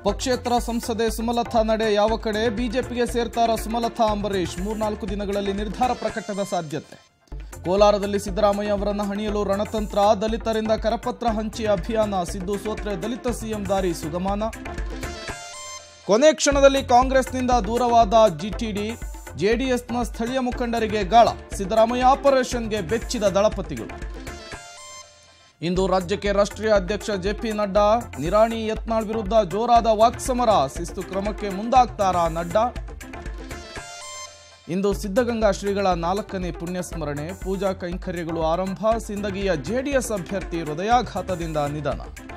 ಪಕ್ಷೇತರ ಸಂಸದೆ ಸುಮಲತಾ ನಡೆ ಯಾವ ಕಡೆ? ಬಿಜೆಪಿಗೆ ಸೇರ್ತಾರ ಸುಮಲತಾ ಅಂಬರೀಶ್? 3-4 ದಿನಗಳಲ್ಲಿ ನಿರ್ಧಾರ ಪ್ರಕಟದ ಸಾಧ್ಯತೆ. ಕೋಲಾರದಲ್ಲಿ ಸಿದ್ದರಾಮಯ್ಯ ಅವರನ್ನು ಹಣಿಯಲು ರಣತಂತ್ರ. ದಲಿತರಿಂದ ಕರಪತ್ರ ಹಂಚಿ ಅಭಿಯಾನ. ಸಿದ್ದು ಸೋತ್ರೆ ದಲಿತ ಸಿಎಂ ದಾರಿ ಸುಗಮನ. ಕೊನೆ ಕ್ಷಣದಲ್ಲಿ ಕಾಂಗ್ರೆಸ್ನಿಂದ ದೂರವಾದ ಜಿಟಿಡಿ. ಜೆಡಿಎಸ್ನ ಸ್ಥಳೀಯ ಮುಖಂಡರಿಗೆ ಗಾಳ. ಸಿದ್ದರಾಮಯ್ಯ ಆಪರೇಷನ್ಗೆ ಬೆಚ್ಚಿದ ದಳಪತಿಗಳು. ಇಂದು ರಾಜ್ಯಕ್ಕೆ ರಾಷ್ಟ್ರೀಯ ಅಧ್ಯಕ್ಷ ಜೆಪಿ ನಡ್ಡಾ. ನಿರಾಣಿ ಯತ್ನಾಳ್ ವಿರುದ್ಧ ಜೋರಾದ ವಾಕ್ಸಮರ. ಶಿಸ್ತು ಕ್ರಮಕ್ಕೆ ಮುಂದಾಗ್ತಾರಾ ನಡ್ಡಾ? ಇಂದು ಸಿದ್ಧಗಂಗಾ ಶ್ರೀಗಳ 4ನೇ ಪುಣ್ಯಸ್ಮರಣೆ. ಪೂಜಾ ಕೈಂಕರ್ಯಗಳು ಆರಂಭ. ಸಿಂದಗಿಯ ಜೆಡಿಎಸ್ ಅಭ್ಯರ್ಥಿ ಹೃದಯಾಘಾತದಿಂದ ನಿಧನ.